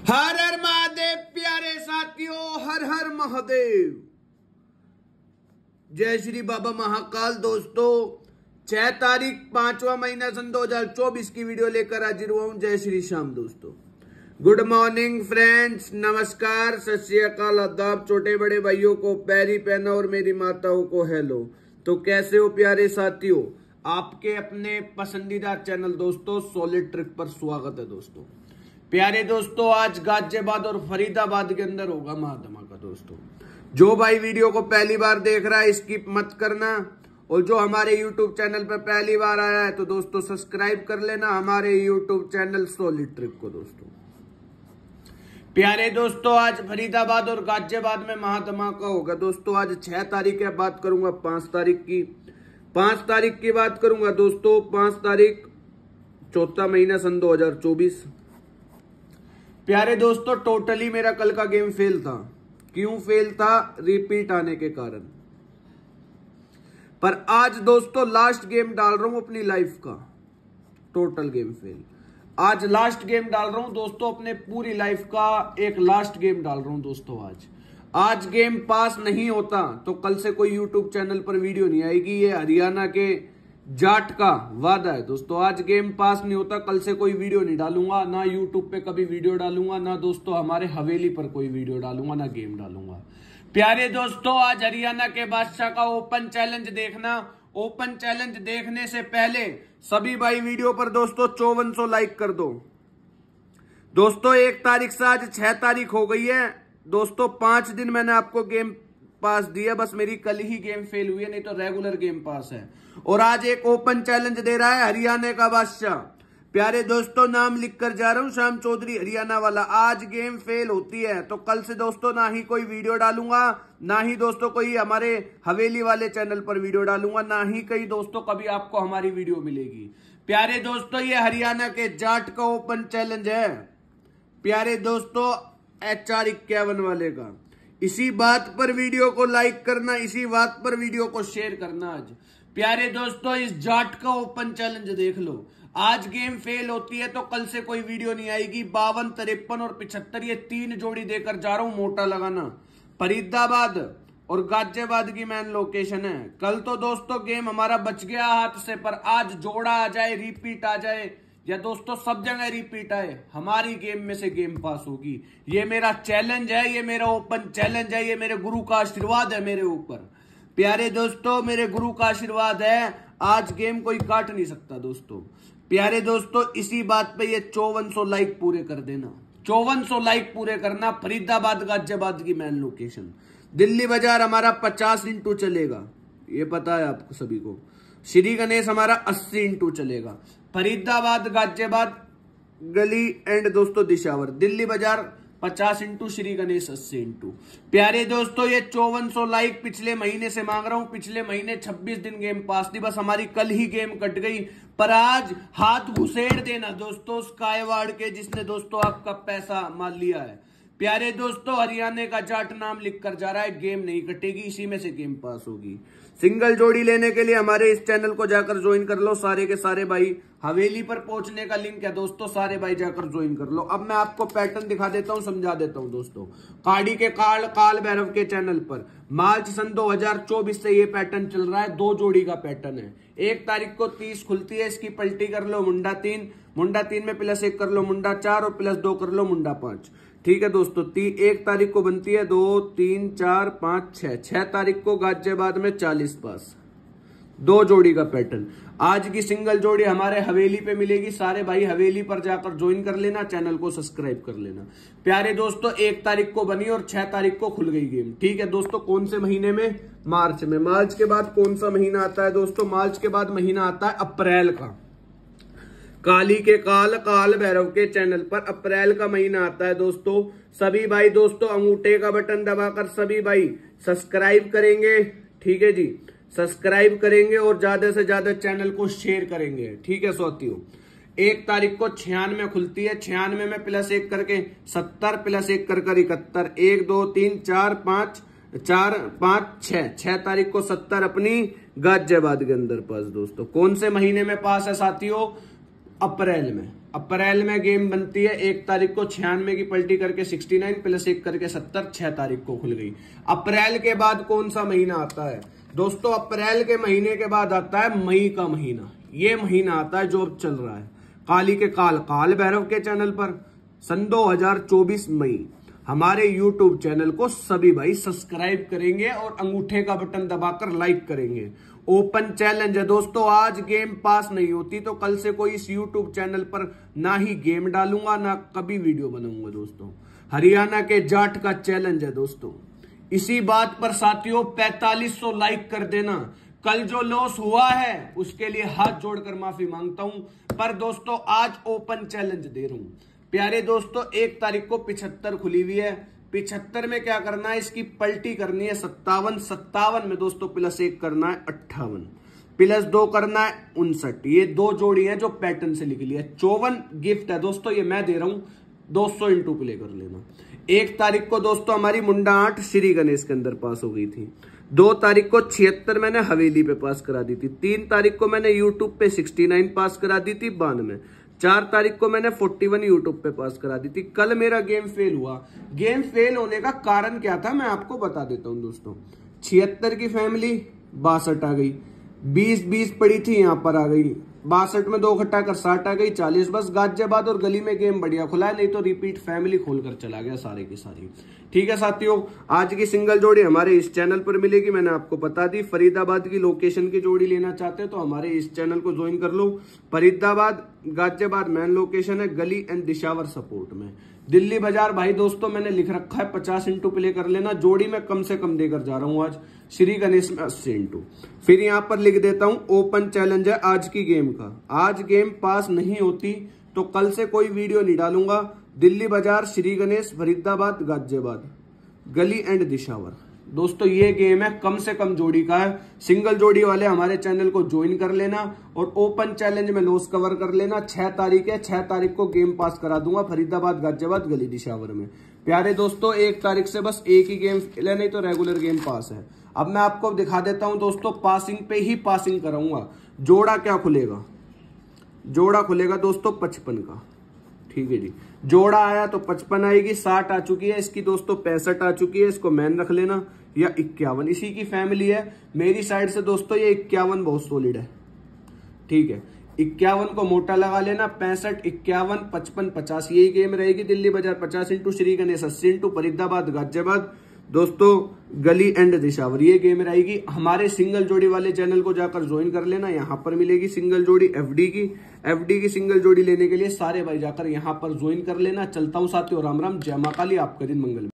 हर हर महादेव प्यारे साथियों, हर हर महादेव। जय श्री बाबा महाकाल। दोस्तों 6 तारीख 5वां महीना सन 2024 की वीडियो लेकर हाजिर हुआ हूं। जय श्री श्याम। दोस्तों गुड मॉर्निंग फ्रेंड्स, नमस्कार, सत श्री अकाल, आदाब। छोटे बड़े भाइयों को पैरी पहना और मेरी माताओं को हेलो। तो कैसे हो प्यारे साथियों? आपके अपने पसंदीदा चैनल दोस्तों सॉलिड ट्रिक पर स्वागत है। दोस्तों प्यारे दोस्तों, आज गाजियाबाद और फरीदाबाद के अंदर होगा महाधमाका। दोस्तों जो भाई वीडियो को पहली बार देख रहा है स्किप मत करना, और जो हमारे YouTube चैनल पर पहली बार आया है तो दोस्तों सब्सक्राइब कर लेना हमारे YouTube चैनल सॉलिड ट्रिक को। दोस्तों प्यारे दोस्तों, आज फरीदाबाद और गाजियाबाद में महाधमाका होगा। दोस्तों आज 6 तारीख है, बात करूंगा 5 तारीख की। 5 तारीख की बात करूंगा दोस्तों। 5 तारीख 4वां महीना सन 2024। प्यारे दोस्तों टोटली मेरा कल का गेम फेल था। क्यों फेल था? रिपीट आने के कारण। पर आज दोस्तों लास्ट गेम डाल रहा हूं अपनी लाइफ का। Total game fail. आज लास्ट गेम डाल रहा हूं दोस्तों, अपने पूरी लाइफ का एक लास्ट गेम डाल रहा हूं दोस्तों। आज गेम पास नहीं होता तो कल से कोई यूट्यूब चैनल पर वीडियो नहीं आएगी। ये हरियाणा के जाट का वादा है दोस्तों। आज गेम पास नहीं होता कल से कोई वीडियो नहीं डालूंगा, ना यूट्यूब पे कभी वीडियो डालूंगा, ना दोस्तों हमारे हवेली पर कोई वीडियो डालूंगा, ना गेम डालूंगा। प्यारे दोस्तों आज हरियाणा के बादशाह का ओपन चैलेंज देखना। ओपन चैलेंज देखने से पहले सभी भाई वीडियो पर दोस्तों 5400 लाइक कर दो। दोस्तों 1 तारीख से आज 6 तारीख हो गई है। दोस्तों 5 दिन मैंने आपको गेम पास दिया, बस मेरी कल ही गेम फेल हुई है, नहीं तो रेगुलर गेम पास है। और आज एक ओपन चैलेंज दे रहा है हरियाणा का बादशाह। प्यारे दोस्तों नाम लिख कर जा रहा हूं, श्याम चौधरी हरियाणा वाला। आज गेम फेल होती है तो कल से दोस्तों ना ही कोई वीडियो डालूंगा, ना ही दोस्तों कोई हमारे हवेली वाले चैनल पर वीडियो डालूंगा, ना ही कहीं दोस्तों कभी आपको हमारी वीडियो मिलेगी। प्यारे दोस्तों ये हरियाणा के जाट का ओपन चैलेंज है। प्यारे दोस्तों HR51 वाले का। इसी बात पर वीडियो को लाइक करना, इसी बात पर वीडियो को शेयर करना। आज प्यारे दोस्तों इस जाट का ओपन चैलेंज देख लो। आज गेम फेल होती है तो कल से कोई वीडियो नहीं आएगी। 52, 53 और 75 ये 3 जोड़ी देकर जा रहा हूं। मोटा लगाना। फरीदाबाद और गाजियाबाद की मेन लोकेशन है। कल तो दोस्तों गेम हमारा बच गया हाथ से, पर आज जोड़ा आ जाए, रिपीट आ जाए, या दोस्तों सब जगह रिपीट आए, हमारी गेम में से गेम पास होगी। ये मेरा चैलेंज है, ये मेरा ओपन चैलेंज है, ये मेरे गुरु का आशीर्वाद है मेरे ऊपर। प्यारे दोस्तों मेरे गुरु का आशीर्वाद है, आज गेम कोई काट नहीं सकता दोस्तों। प्यारे दोस्तों इसी बात पे ये 5400 लाइक पूरे कर देना। 5400 लाइक पूरे करना। फरीदाबाद गाजियाबाद की मेन लोकेशन। दिल्ली बाजार हमारा 50 इंटू चलेगा, ये पता है आपको सभी को। श्री गणेश हमारा 80 इंटू चलेगा। फरीदाबाद गाजियाबाद गली एंड दोस्तों दिशावर। दिल्ली बाजार 50 इंटू, श्री गणेश 80 इंटू। प्यारे दोस्तों ये 5400 लाइक पिछले महीने से मांग रहा हूं। पिछले महीने 26 दिन गेम पास थी, बस हमारी कल ही गेम कट गई। पर आज हाथ घुसेड़ देना दोस्तों स्काईवार्ड के, जिसने दोस्तों आपका पैसा मान लिया है। प्यारे दोस्तों हरियाणा का जाट नाम लिख कर जा रहा है। गेम नहीं कटेगी, इसी में से गेम पास होगी। सिंगल जोड़ी लेने के लिए हमारे इस चैनल को जाकर ज्वाइन कर लो सारे के सारे भाई। हवेली पर पहुंचने का लिंक है दोस्तों, सारे भाई जाकर ज्वाइन कर लो। अब मैं आपको पैटर्न दिखा देता हूं, समझा देता हूं दोस्तों। काड़ी के काल भैरव के चैनल पर मार्च सन 2024 से ये पैटर्न चल रहा है। 2 जोड़ी का पैटर्न है। 1 तारीख को 30 खुलती है, इसकी पलटी कर लो मुंडा 3, मुंडा 3 में +1 कर लो मुंडा 4 और +2 कर लो मुंडा 5। ठीक है दोस्तों। 1 तारीख को बनती है 2, 3, 4, 5, 6। 6 तारीख को गाजियाबाद में 40 पास। 2 जोड़ी का पैटर्न। आज की सिंगल जोड़ी हमारे हवेली पे मिलेगी। सारे भाई हवेली पर जाकर ज्वाइन कर लेना, चैनल को सब्सक्राइब कर लेना। प्यारे दोस्तों 1 तारीख को बनी और 6 तारीख को खुल गई गेम। ठीक है दोस्तों। कौन से महीने में? मार्च में। मार्च के बाद कौन सा महीना आता है दोस्तों? मार्च के बाद महीना आता है अप्रैल का। काली के काल भैरव के चैनल पर अप्रैल का महीना आता है दोस्तों। सभी भाई दोस्तों अंगूठे का बटन दबाकर सभी भाई सब्सक्राइब करेंगे। ठीक है जी, सब्सक्राइब करेंगे और ज्यादा से ज्यादा चैनल को शेयर करेंगे। ठीक है साथियों। 1 तारीख को 96 खुलती है। 96 में +1 करके 70, +1 कर 71। 1, 2, 3, 4, 5, 6। 6 तारीख को 70 अपनी गाजियाबाद के अंदर पास दोस्तों। कौन से महीने में पास है साथियों? अप्रैल में। अप्रैल में गेम बनती है 1 तारीख को 96 की पलटी करके 69 प्लस 1 करके 70, 6 तारीख को खुल गई। अप्रैल के बाद कौन सा महीना आता है दोस्तों? अप्रैल के महीने के बाद आता है मई का महीना। ये महीना आता है जो अब चल रहा है, काली के काल भैरव के चैनल पर सन 2024 मई। हमारे YouTube चैनल को सभी भाई सब्सक्राइब करेंगे और अंगूठे का बटन दबाकर लाइक करेंगे। ओपन चैलेंज है दोस्तों, आज गेम पास नहीं होती तो कल से कोई इस YouTube चैनल पर ना ही गेम डालूंगा ना कभी वीडियो बनाऊंगा दोस्तों। हरियाणा के जाट का चैलेंज है दोस्तों। इसी बात पर साथियों 4500 लाइक कर देना। कल जो लॉस हुआ है उसके लिए हाथ जोड़कर माफी मांगता हूं, पर दोस्तों आज ओपन चैलेंज दे रहा हूं। प्यारे दोस्तों 1 तारीख को 75 खुली हुई है। 75 में क्या करना है, इसकी पलटी करनी है 57 में दोस्तों प्लस 1 करना है 58, प्लस 2 करना है 59। ये 2 जोड़ी है जो पैटर्न से निकली है। 54 गिफ्ट है दोस्तों, ये मैं दे रहा हूं, 200 इंटू प्ले कर लेना। 1 तारीख को दोस्तों हमारी मुंडा 8 श्री गणेश के अंदर पास हो गई थी। 2 तारीख को 76 मैंने हवेली पे पास करा दी थी। 3 तारीख को मैंने यूट्यूब पे 69 पास करा दी थी 92। 4 तारीख को मैंने 41 यूट्यूब पे पास करा दी थी। कल मेरा गेम फेल हुआ। गेम फेल होने का कारण क्या था मैं आपको बता देता हूं दोस्तों। 76 की फैमिली 62 आ गई, 20 पड़ी थी यहां पर आ गई, 62 में 2 घटा कर 60 आ गई, 40। बस गाजियाबाद और गली में गेम बढ़िया खुला है, नहीं तो रिपीट फैमिली खोलकर चला गया सारे की सारी। ठीक है साथियों, आज की सिंगल जोड़ी हमारे इस चैनल पर मिलेगी, मैंने आपको बता दी। फरीदाबाद की लोकेशन की जोड़ी लेना चाहते हो तो हमारे इस चैनल को ज्वाइन कर लो। फरीदाबाद गाजियाबाद मेन लोकेशन है, गली एंड दिशावर सपोर्ट में। दिल्ली बाजार भाई दोस्तों मैंने लिख रखा है 50 इंटू प्ले कर लेना। जोड़ी में कम से कम देकर जा रहा हूं आज। श्री गणेश में 80 इंटू। फिर यहां पर लिख देता हूं ओपन चैलेंज है आज की गेम का। आज गेम पास नहीं होती तो कल से कोई वीडियो नहीं डालूंगा। दिल्ली बाजार, श्री गणेश, फरीदाबाद, गाजियाबाद, गली एंड दिशावर। दोस्तों ये गेम है, कम से कम जोड़ी का है। सिंगल जोड़ी वाले हमारे चैनल को ज्वाइन कर लेना और ओपन चैलेंज में लॉस कवर कर लेना। 6 तारीख है, 6 तारीख को गेम पास करा दूंगा फरीदाबाद, गाजियाबाद, गली, दिशावर में। प्यारे दोस्तों 1 तारीख से बस एक ही गेम फेल है, नहीं तो रेगुलर गेम पास है। अब मैं आपको दिखा देता हूं दोस्तों, पासिंग पे ही पासिंग कराऊंगा। जोड़ा क्या खुलेगा? जोड़ा खुलेगा दोस्तों 55 का। ठीक है जी, जोड़ा आया तो 55 आएगी, 60 आ चुकी है इसकी दोस्तों, 65 आ चुकी है, इसको मैन रख लेना, या 51 इसी की फैमिली है। मेरी साइड से दोस्तों ये 51 बहुत सॉलिड है। ठीक है, 51 को मोटा लगा लेना। 65, 51, 55, 50 यही गेम रहेगी। दिल्ली बाजार 50 इंटू, श्री गणेश 80 इंटू, फरीदाबाद, गाजियाबाद दोस्तों, गली एंड दिशावर ये गेम रहेगी। हमारे सिंगल जोड़ी वाले चैनल को जाकर ज्वाइन कर लेना, यहां पर मिलेगी सिंगल जोड़ी एफडी की सिंगल जोड़ी लेने के लिए सारे भाई जाकर यहां पर ज्वाइन कर लेना। चलता हूं साथियों, राम राम, जय मां काली, आपका दिन मंगल।